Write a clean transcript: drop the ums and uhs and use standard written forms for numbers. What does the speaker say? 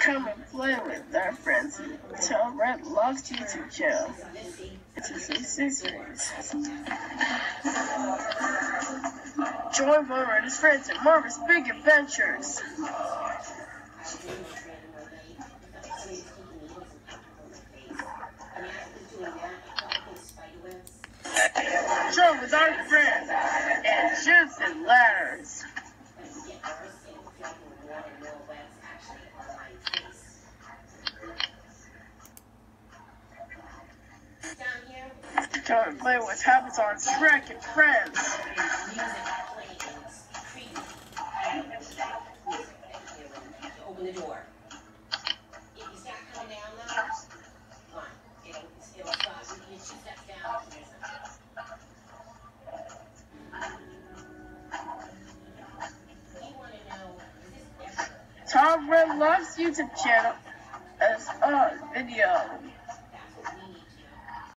Come and play with our friends. Tom Red loves YouTube channel. It's a series. Join Marvin and his friends in Marvin's Big Adventures. Join with our friends and Jibs and Ladders. Join and play what happens on Shrek and Friends. Open the door. If you start coming down though, come on. It'll stop. You can step down. You want to know, is this ever? Tom Red loves YouTube channel as video.